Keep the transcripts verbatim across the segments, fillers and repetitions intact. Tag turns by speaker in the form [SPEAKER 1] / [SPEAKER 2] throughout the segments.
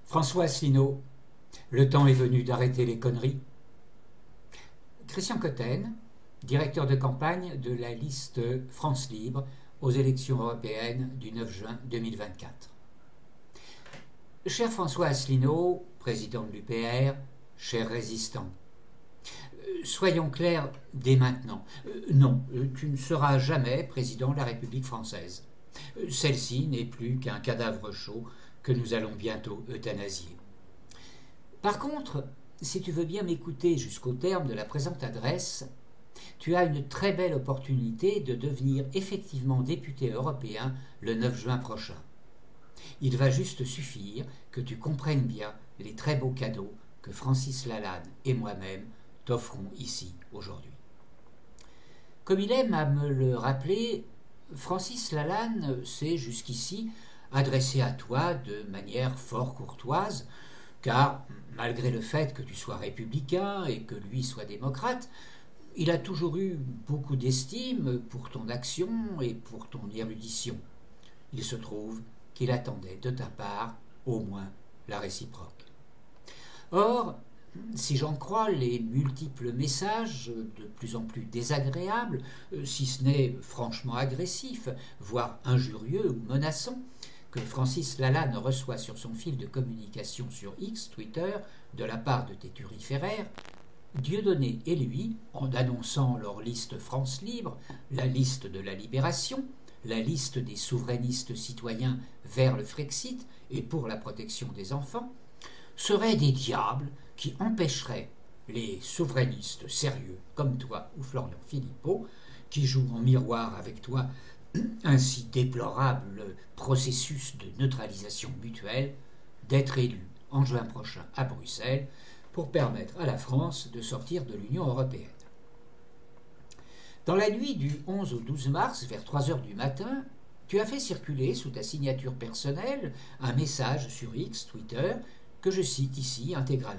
[SPEAKER 1] François Asselineau, le temps est venu d'arrêter les conneries. Christian Cotten, directeur de campagne de la liste France Libre aux élections européennes du neuf juin deux mille vingt-quatre. Cher François Asselineau, président de l'U P R, cher résistant, soyons clairs dès maintenant. Non, tu ne seras jamais président de la République française. Celle-ci n'est plus qu'un cadavre chaud que nous allons bientôt euthanasier. Par contre, si tu veux bien m'écouter jusqu'au terme de la présente adresse, tu as une très belle opportunité de devenir effectivement député européen le neuf juin prochain. Il va juste suffire que tu comprennes bien les très beaux cadeaux que Francis Lalanne et moi-même t'offrons ici aujourd'hui. Comme il aime à me le rappeler, Francis Lalanne s'est jusqu'ici adressé à toi de manière fort courtoise, car malgré le fait que tu sois républicain et que lui soit démocrate, il a toujours eu beaucoup d'estime pour ton action et pour ton érudition. Il se trouve qu'il attendait de ta part au moins la réciproque. Or, si j'en crois les multiples messages de plus en plus désagréables, si ce n'est franchement agressifs, voire injurieux ou menaçants, que Francis Lalanne reçoit sur son fil de communication sur X, Twitter, de la part de tes turiféraires, Dieudonné et lui, en annonçant leur liste France Libre, la liste de la Libération, la liste des souverainistes citoyens vers le Frexit et pour la protection des enfants, seraient des diables qui empêcheraient les souverainistes sérieux comme toi ou Florian Philippot, qui jouent en miroir avec toi un si déplorable processus de neutralisation mutuelle, d'être élus en juin prochain à Bruxelles pour permettre à la France de sortir de l'Union européenne. Dans la nuit du onze au douze mars, vers trois heures du matin, tu as fait circuler sous ta signature personnelle un message sur X, Twitter, que je cite ici intégralement.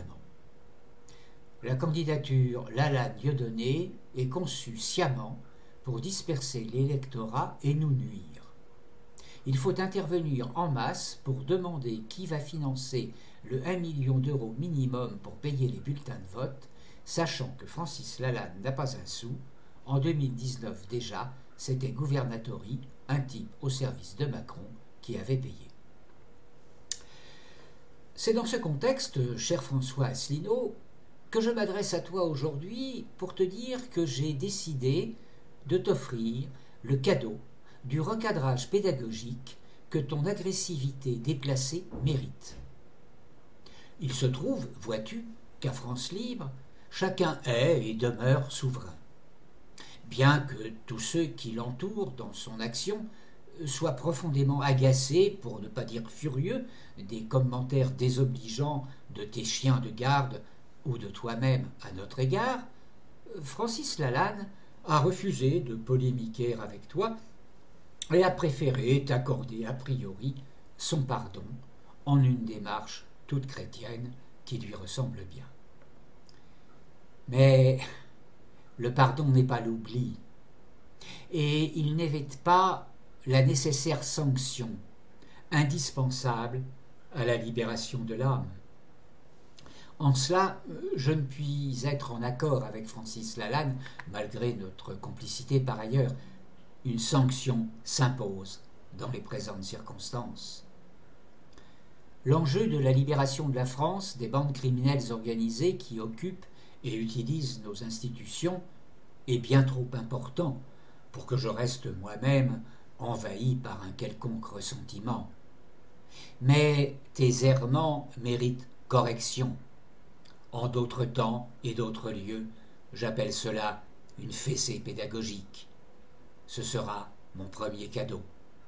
[SPEAKER 1] La candidature Lalanne-Dieudonné est conçue sciemment pour disperser l'électorat et nous nuire. Il faut intervenir en masse pour demander qui va financer le un million d'euros minimum pour payer les bulletins de vote, sachant que Francis Lalanne n'a pas un sou. En deux mille dix-neuf déjà, c'était Gouvernatori, un type au service de Macron, qui avait payé. C'est dans ce contexte, cher François Asselineau, que je m'adresse à toi aujourd'hui pour te dire que j'ai décidé de t'offrir le cadeau du recadrage pédagogique que ton agressivité déplacée mérite. Il se trouve, vois-tu, qu'à France Libre, chacun est et demeure souverain. Bien que tous ceux qui l'entourent dans son action soient profondément agacés, pour ne pas dire furieux, des commentaires désobligeants de tes chiens de garde ou de toi-même à notre égard, Francis Lalanne a refusé de polémiquer avec toi et a préféré t'accorder a priori son pardon en une démarche toute chrétienne qui lui ressemble bien. Mais le pardon n'est pas l'oubli, et il n'évite pas la nécessaire sanction, indispensable à la libération de l'âme. En cela, je ne puis être en accord avec Francis Lalanne, malgré notre complicité par ailleurs. Une sanction s'impose dans les présentes circonstances. L'enjeu de la libération de la France des bandes criminelles organisées qui occupent et utilisent nos institutions est bien trop important pour que je reste moi-même envahi par un quelconque ressentiment. Mais tes errements méritent correction. En d'autres temps et d'autres lieux, j'appelle cela une fessée pédagogique. Ce sera mon premier cadeau.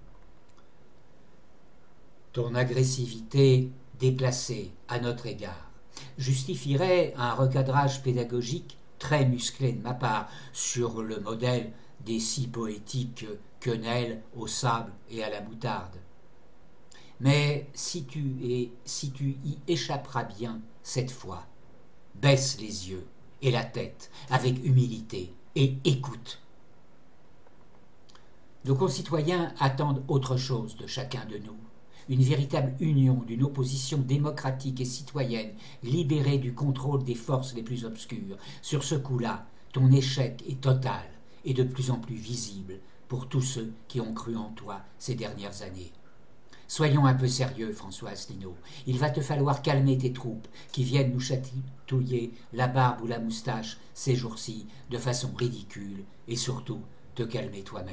[SPEAKER 1] Ton agressivité déplacée à notre égard justifierait un recadrage pédagogique très musclé de ma part, sur le modèle des si poétiques quenelles au sable et à la moutarde. Mais si tu, et, si tu y échapperas bien cette fois, baisse les yeux et la tête avec humilité et écoute. Nos concitoyens attendent autre chose de chacun de nous, une véritable union d'une opposition démocratique et citoyenne, libérée du contrôle des forces les plus obscures. Sur ce coup-là, ton échec est total et de plus en plus visible pour tous ceux qui ont cru en toi ces dernières années. Soyons un peu sérieux, François Asselineau. Il va te falloir calmer tes troupes qui viennent nous chatouiller la barbe ou la moustache ces jours-ci de façon ridicule et surtout te calmer toi-même.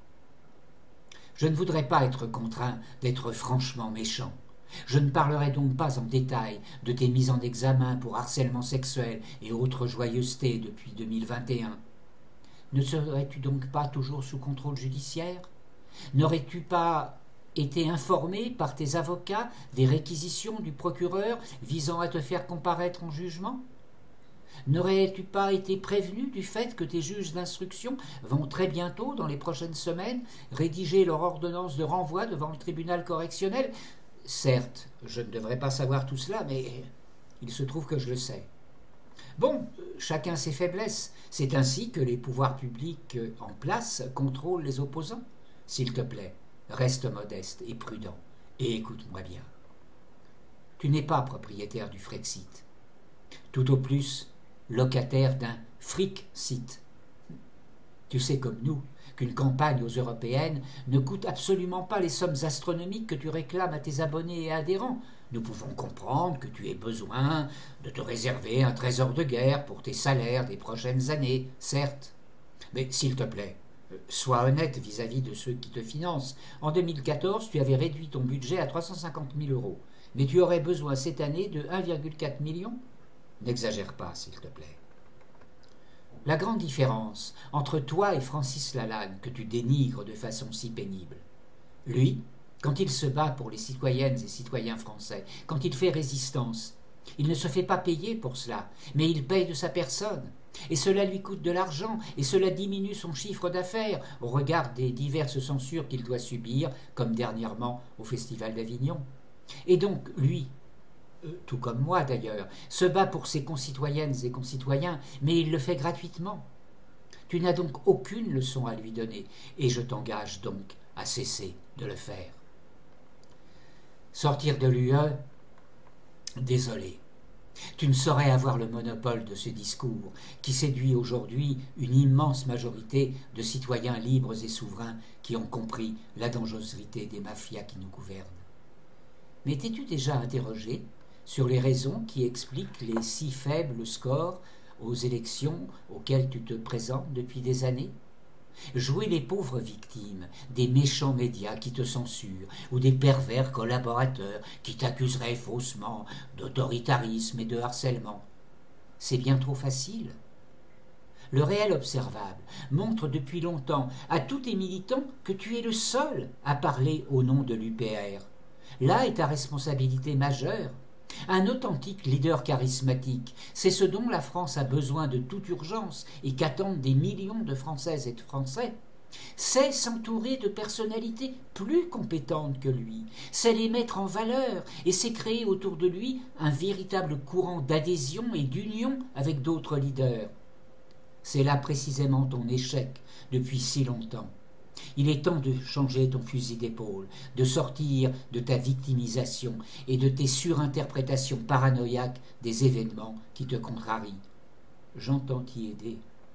[SPEAKER 1] Je ne voudrais pas être contraint d'être franchement méchant. Je ne parlerai donc pas en détail de tes mises en examen pour harcèlement sexuel et autres joyeusetés depuis deux mille vingt et un. Ne serais-tu donc pas toujours sous contrôle judiciaire? N'aurais-tu pas été informé par tes avocats des réquisitions du procureur visant à te faire comparaître en jugement? N'aurais-tu pas été prévenu du fait que tes juges d'instruction vont très bientôt, dans les prochaines semaines, rédiger leur ordonnance de renvoi devant le tribunal correctionnel? Certes, je ne devrais pas savoir tout cela, mais il se trouve que je le sais. Bon, chacun ses faiblesses. C'est ainsi que les pouvoirs publics en place contrôlent les opposants. S'il te plaît, reste modeste et prudent, et écoute-moi bien. Tu n'es pas propriétaire du Frexit. Tout au plus, locataire d'un fric-site. Tu sais comme nous qu'une campagne aux européennes ne coûte absolument pas les sommes astronomiques que tu réclames à tes abonnés et adhérents. Nous pouvons comprendre que tu aies besoin de te réserver un trésor de guerre pour tes salaires des prochaines années, certes. Mais s'il te plaît, sois honnête vis-à-vis de ceux qui te financent. En deux mille quatorze, tu avais réduit ton budget à trois cent cinquante mille euros, mais tu aurais besoin cette année de un virgule quatre million. N'exagère pas, s'il te plaît. La grande différence entre toi et Francis Lalanne, que tu dénigres de façon si pénible, lui, quand il se bat pour les citoyennes et citoyens français, quand il fait résistance, il ne se fait pas payer pour cela, mais il paye de sa personne. Et cela lui coûte de l'argent, et cela diminue son chiffre d'affaires au regard des diverses censures qu'il doit subir, comme dernièrement au Festival d'Avignon. Et donc, lui, euh, tout comme moi d'ailleurs, se bat pour ses concitoyennes et concitoyens, mais il le fait gratuitement. Tu n'as donc aucune leçon à lui donner, et je t'engage donc à cesser de le faire. Sortir de l'U E, désolé. Tu ne saurais avoir le monopole de ce discours qui séduit aujourd'hui une immense majorité de citoyens libres et souverains qui ont compris la dangerosité des mafias qui nous gouvernent. Mais t'es-tu déjà interrogé sur les raisons qui expliquent les si faibles scores aux élections auxquelles tu te présentes depuis des années? Jouer les pauvres victimes des méchants médias qui te censurent ou des pervers collaborateurs qui t'accuseraient faussement d'autoritarisme et de harcèlement, c'est bien trop facile. Le réel observable montre depuis longtemps à tous tes militants que tu es le seul à parler au nom de l'U P R. Là est ta responsabilité majeure. Un authentique leader charismatique, c'est ce dont la France a besoin de toute urgence et qu'attendent des millions de Françaises et de Français. C'est s'entourer de personnalités plus compétentes que lui, c'est les mettre en valeur et c'est créer autour de lui un véritable courant d'adhésion et d'union avec d'autres leaders. C'est là précisément ton échec depuis si longtemps. Il est temps de changer ton fusil d'épaule, de sortir de ta victimisation et de tes surinterprétations paranoïaques des événements qui te contrarient. J'entends t'y aider.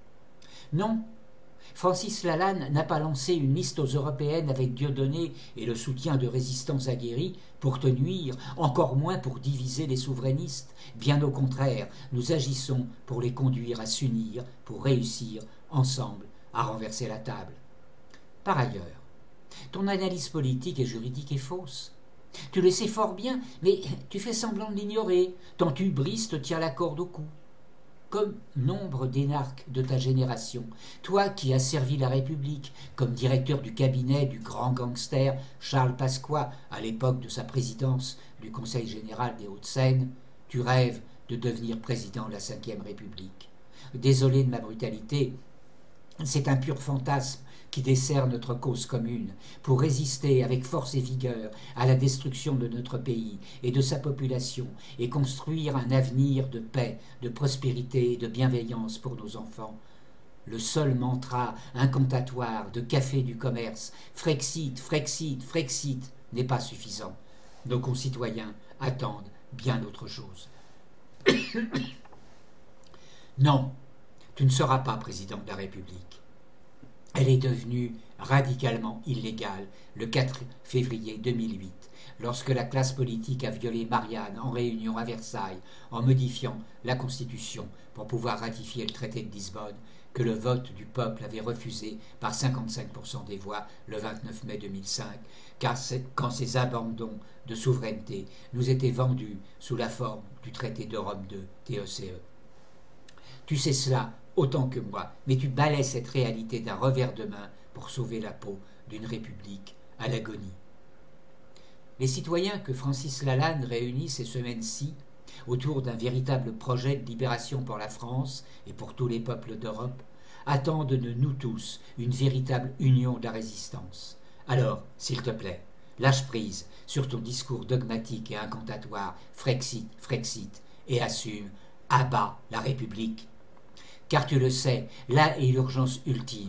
[SPEAKER 1] Non, Francis Lalanne n'a pas lancé une liste aux européennes avec Dieudonné et le soutien de résistants aguerris pour te nuire, encore moins pour diviser les souverainistes. Bien au contraire, nous agissons pour les conduire à s'unir, pour réussir, ensemble, à renverser la table. Par ailleurs, ton analyse politique et juridique est fausse. Tu le sais fort bien, mais tu fais semblant de l'ignorer. Ton hubris te tient la corde au cou. Comme nombre d'énarques de ta génération, toi qui as servi la République comme directeur du cabinet du grand gangster Charles Pasqua à l'époque de sa présidence du Conseil général des Hauts-de-Seine, tu rêves de devenir président de la cinquième République. Désolé de ma brutalité, c'est un pur fantasme qui dessert notre cause commune, pour résister avec force et vigueur à la destruction de notre pays et de sa population, et construire un avenir de paix, de prospérité et de bienveillance pour nos enfants. Le seul mantra incantatoire de Café du Commerce, Frexit, Frexit, Frexit, n'est pas suffisant. nos concitoyens attendent bien autre chose. Non, tu ne seras pas président de la République. Elle est devenue radicalement illégale le quatre février deux mille huit, lorsque la classe politique a violé Marianne en réunion à Versailles en modifiant la Constitution pour pouvoir ratifier le traité de Lisbonne, que le vote du peuple avait refusé par cinquante-cinq pour cent des voix le vingt-neuf mai deux mille cinq, car quand ces abandons de souveraineté nous étaient vendus sous la forme du traité de Rome deux, T E C E. Tu sais cela autant que moi, mais tu balais cette réalité d'un revers de main pour sauver la peau d'une république à l'agonie. Les citoyens que Francis Lalanne réunit ces semaines-ci autour d'un véritable projet de libération pour la France et pour tous les peuples d'Europe attendent de nous tous une véritable union de la résistance. Alors, s'il te plaît, lâche prise sur ton discours dogmatique et incantatoire Frexit, Frexit et assume, abat la République. Car tu le sais, là est l'urgence ultime.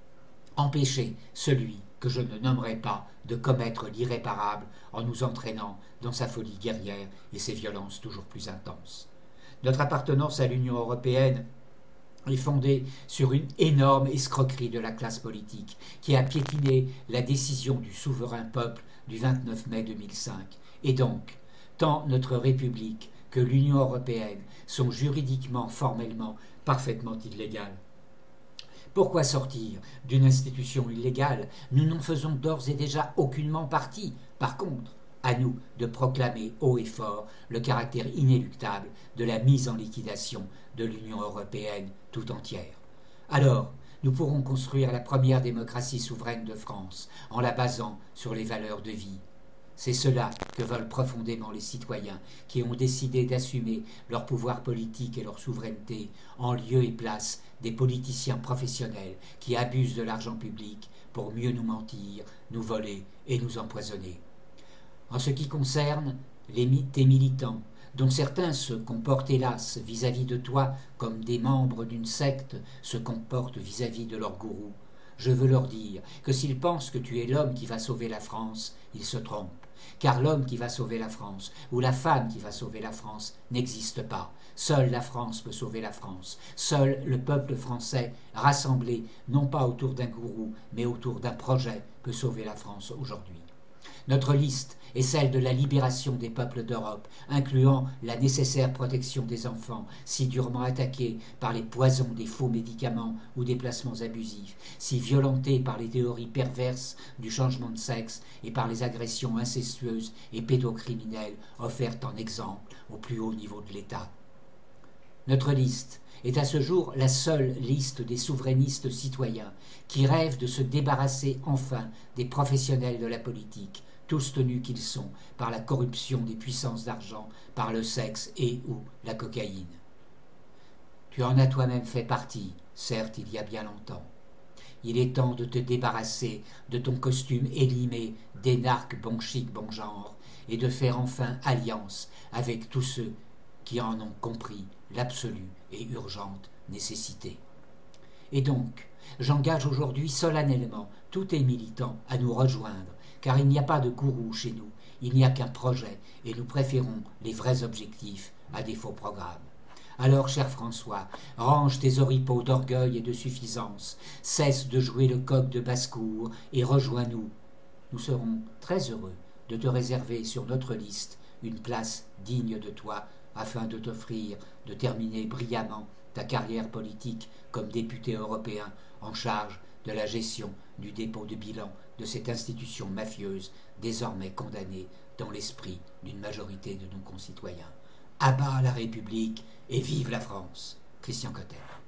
[SPEAKER 1] Empêcher celui que je ne nommerai pas de commettre l'irréparable en nous entraînant dans sa folie guerrière et ses violences toujours plus intenses. Notre appartenance à l'Union européenne est fondée sur une énorme escroquerie de la classe politique qui a piétiné la décision du souverain peuple du vingt-neuf mai deux mille cinq. Et donc, tant notre République que l'Union européenne sont juridiquement, formellement, parfaitement illégales. Pourquoi sortir d'une institution illégale? Nous n'en faisons d'ores et déjà aucunement partie. Par contre, à nous de proclamer haut et fort le caractère inéluctable de la mise en liquidation de l'Union européenne tout entière. Alors, nous pourrons construire la première démocratie souveraine de France en la basant sur les valeurs de vie. C'est cela que veulent profondément les citoyens qui ont décidé d'assumer leur pouvoir politique et leur souveraineté en lieu et place des politiciens professionnels qui abusent de l'argent public pour mieux nous mentir, nous voler et nous empoisonner. En ce qui concerne les, tes militants, dont certains se comportent hélas vis-à-vis de toi comme des membres d'une secte se comportent vis-à-vis de leur gourou, je veux leur dire que s'ils pensent que tu es l'homme qui va sauver la France, ils se trompent. Car l'homme qui va sauver la France, ou la femme qui va sauver la France, n'existe pas. Seule la France peut sauver la France. Seul le peuple français, rassemblé non pas autour d'un gourou, mais autour d'un projet, peut sauver la France aujourd'hui. Notre liste est celle de la libération des peuples d'Europe, incluant la nécessaire protection des enfants, si durement attaqués par les poisons des faux médicaments ou des placements abusifs, si violentés par les théories perverses du changement de sexe et par les agressions incestueuses et pédocriminelles offertes en exemple au plus haut niveau de l'État. Notre liste est à ce jour la seule liste des souverainistes citoyens qui rêvent de se débarrasser enfin des professionnels de la politique, tous tenus qu'ils sont par la corruption des puissances d'argent, par le sexe et ou la cocaïne. Tu en as toi-même fait partie, certes il y a bien longtemps. Il est temps de te débarrasser de ton costume élimé d'énarque bon chic bon genre et de faire enfin alliance avec tous ceux qui en ont compris l'absolue et urgente nécessité. Et donc, j'engage aujourd'hui solennellement tous tes militants à nous rejoindre, car il n'y a pas de gourou chez nous, il n'y a qu'un projet, et nous préférons les vrais objectifs à des faux programmes. Alors, cher François, range tes oripeaux d'orgueil et de suffisance, cesse de jouer le coq de basse-cour et rejoins-nous. Nous serons très heureux de te réserver sur notre liste une place digne de toi, afin de t'offrir de terminer brillamment ta carrière politique comme député européen en charge de la gestion du dépôt de bilan de cette institution mafieuse désormais condamnée dans l'esprit d'une majorité de nos concitoyens. À bas la République et vive la France. Christian Cotten.